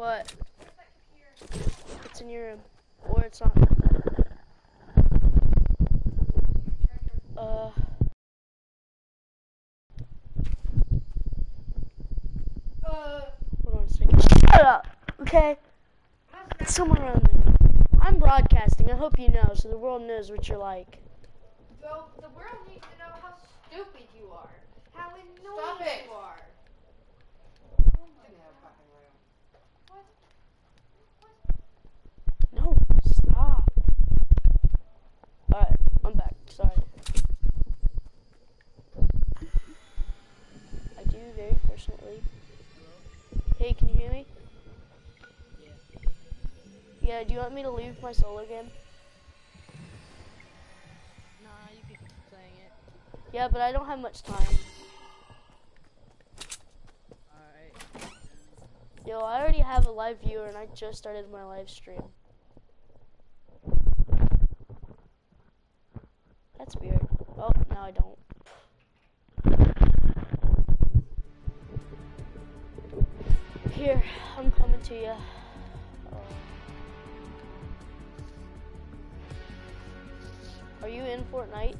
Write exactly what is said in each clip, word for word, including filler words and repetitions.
What? It's in your room. Or it's not. Uh. Uh. Hold on a second. Shut up! Okay? It's somewhere around there. I'm broadcasting. I hope you know, so the world knows what you're like. Well, the world needs to know how stupid you are. How annoying Stop it. you are. No, stop. Alright, I'm back. Sorry. I do very personally. Hey, can you hear me? Yeah. Yeah, do you want me to leave my solo game? Nah, you can keep playing it. Yeah, but I don't have much time. Alright. Yo, I already have a live viewer and I just started my live stream. That's weird. Oh, now I don't. Here, I'm coming to you. Uh, are you in Fortnite?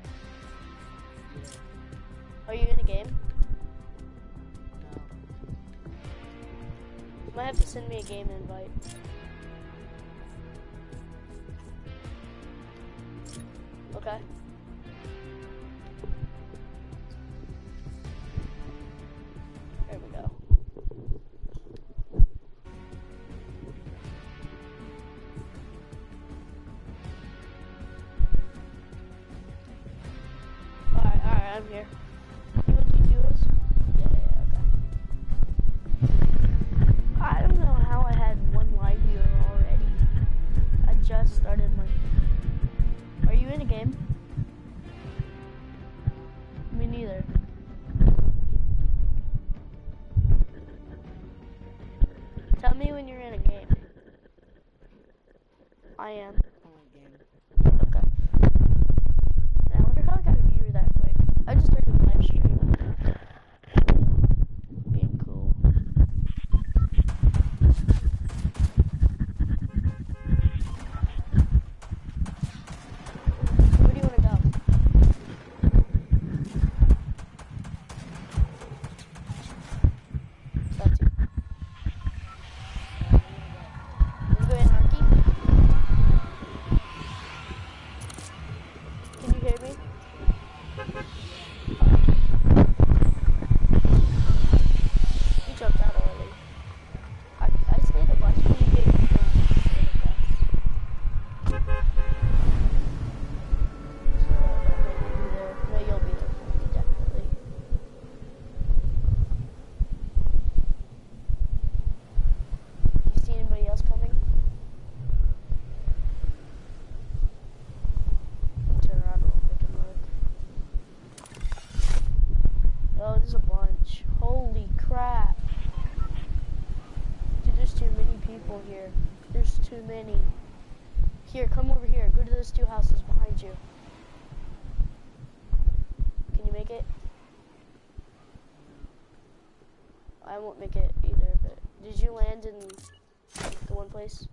Are you in a game? No. You might have to send me a game invite. Okay. There we go. Alright, alright, I'm here. You want to do this? Yeah, yeah, yeah, okay. I don't know how I had one live viewer already. I just started my... Are you in a game? Me neither. Tell me when you're in a game. I am. Only game. Okay. I wonder how I got a viewer that quick. I just started a live stream. Being cool. Where do you want to go? That's you. Let's go anarchy. Can you hear me? You jumped out already. I, I stayed up. Watch me get drunk. So that might be there. No, you'll be there for me, definitely. You see anybody else coming? Turn around real quick and look. Oh, there's a bunch. Holy crap. Dude, there's too many people here. There's too many. Here, come over here. Go to those two houses behind you. Can you make it? I won't make it either, but did you land in the one place?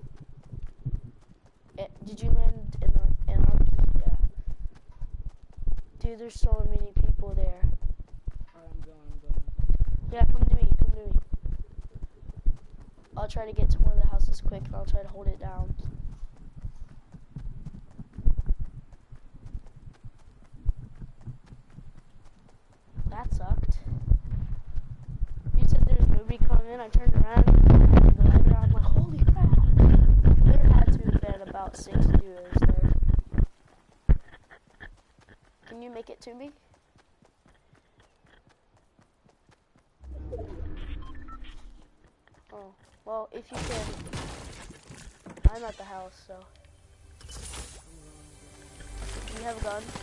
Eh, did you land in Ar- Anarchy? Yeah. Dude, there's so many people there. Alright, I'm going, I'm going. Yeah, come to me, come to me. I'll try to get to one of the houses quick and I'll try to hold it down. That sucked. You said there's nobody coming. I turned around and the light around. I'm like, holy crap. There had to have been about six viewers there. Can you make it to me? Oh, well, if you can. I'm at the house, so. Do you have a gun?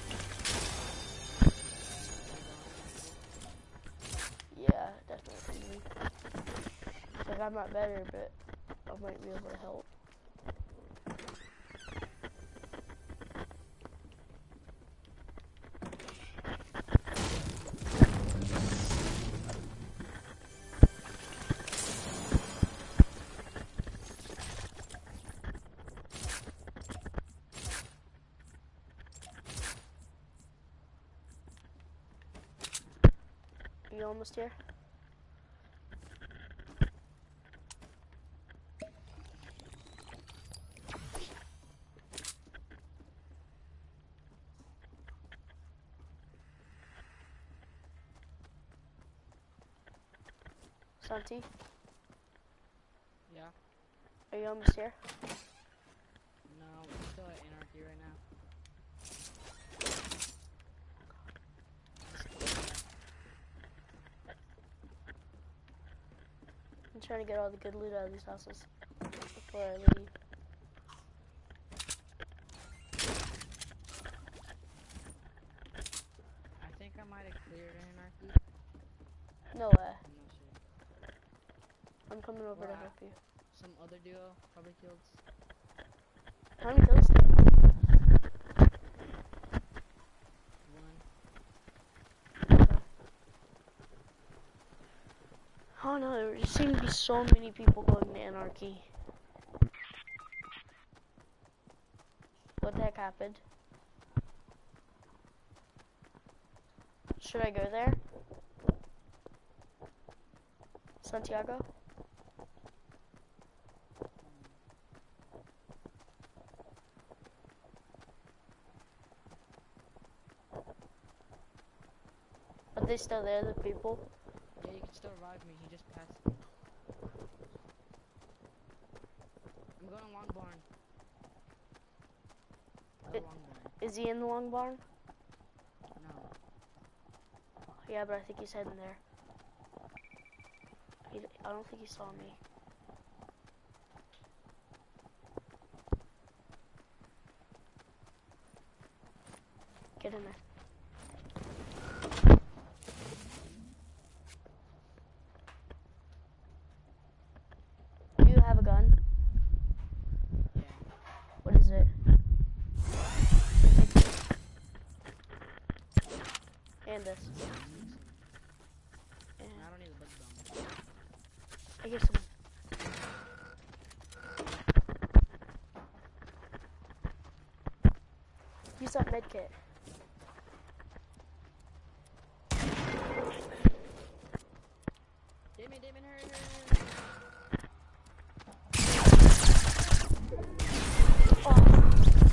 Yeah, definitely. Like, I'm not better, but I might be able to help. you almost here? Santi, Yeah. are you almost here? No, we're still at Anarchy right now. I'm trying to get all the good loot out of these houses before I leave. I think I might have cleared Anarchy. No way. I'm not sure. I'm coming over to Wow. help you. Some other duo probably killed. How many kills did you have? One. Oh no, there seem to be so many people going to Anarchy. What the heck happened? Should I go there? Santiago? Are they still there, the people? Yeah, you can still revive me. He just passed me. I'm going long barn. The It- long barn. Is he in the long barn? No. Yeah, but I think he's heading there. He, I don't think he saw me. Get in there. Do you have a gun? Yeah. What is it? And this. And I don't need a bug bomb. I hear someone. Use that med kit. Damon, Damon, hurry, hurry, hurry. Oh.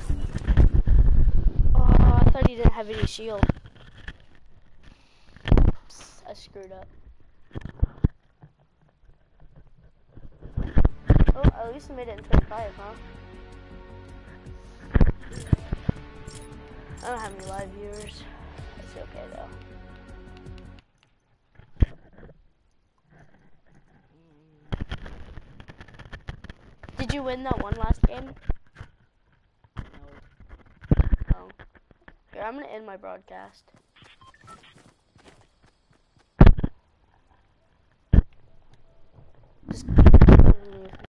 Oh, I thought he didn't have any shield. Oops, I screwed up. Oh, at least I made it in twenty-five, huh? I don't have any live viewers. It's okay though. Did you win that one last game? No. Oh. Here, I'm gonna end my broadcast.